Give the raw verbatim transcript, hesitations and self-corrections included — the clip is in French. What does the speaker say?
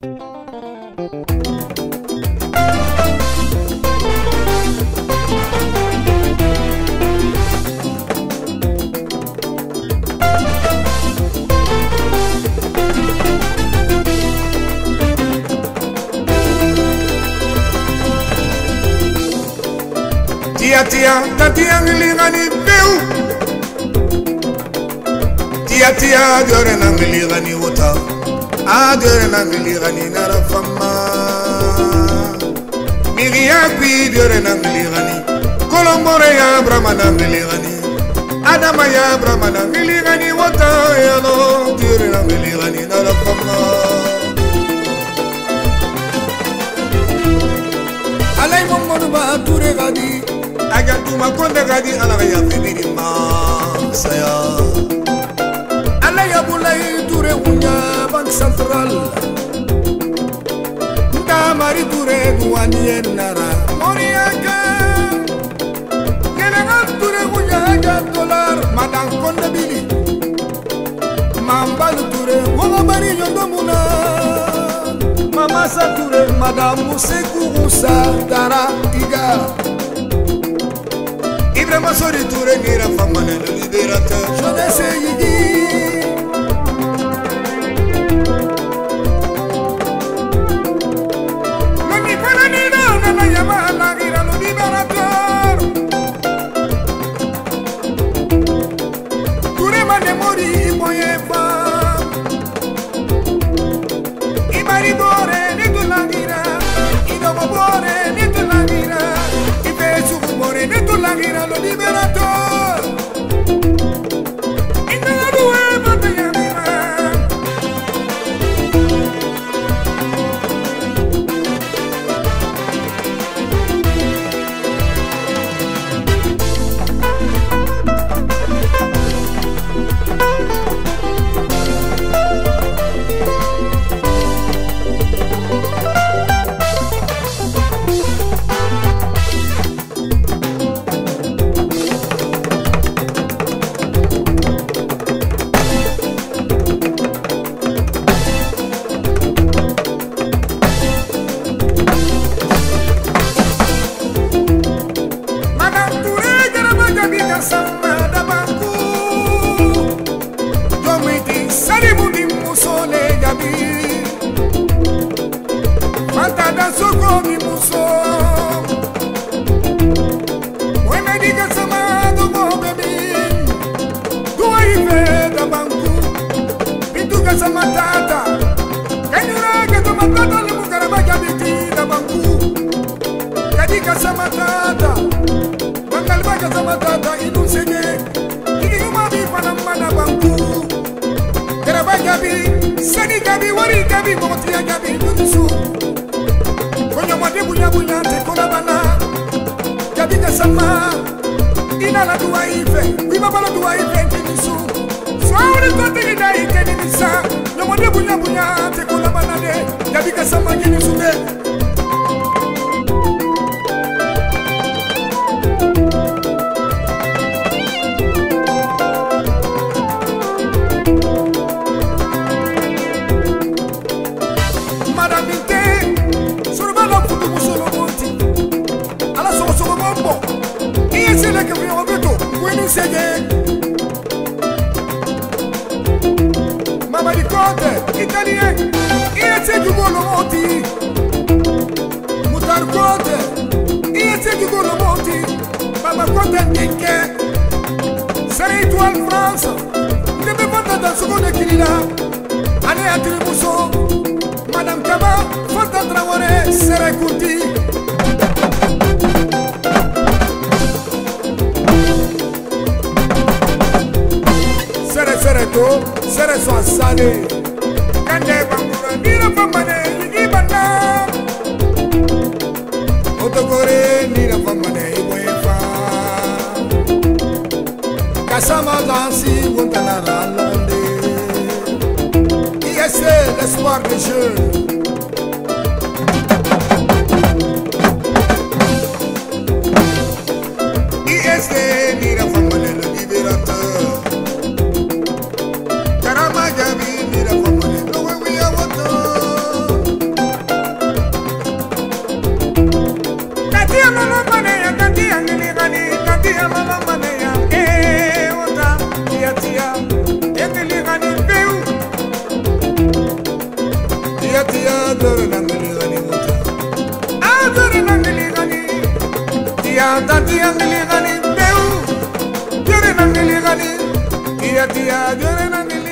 Tia tia tatia ngilingani beu Tia tia diore na ngilingani wota A diore na ngilingani nara fama Miria kwi diore na ngilingani Kolombore ya brahma na ngilingani Adama ya brahma na ngilingani wota Yalo diore na ngilingani nara fama Alay momono ba ture gadi Ajatuma konde gadi ala ya fibiri ma saya ala ya bulai ture unya bank central nda mari ture duani nara moriaka kena ture unya ja dollar madang konde bili mamba ture wala bari yondo muna mama sa ture madam museku musa dara iga Ibrahima Sori Touré nira fama le libérateur jeunesse yidi Mami pana nina nana yama la gira le libérateur Touré mane mori moye fa Imari bore ni tu la gira Idomo bore ni tu la gira Ibesu bore ni tu la gira lo liberator Inna la due montagne viva L'espoir des jeunes. tia tia dore nangili gani muta ah dore nangili gani tia ta tia nangili gani deu dore nangili gani tia tia dore nangili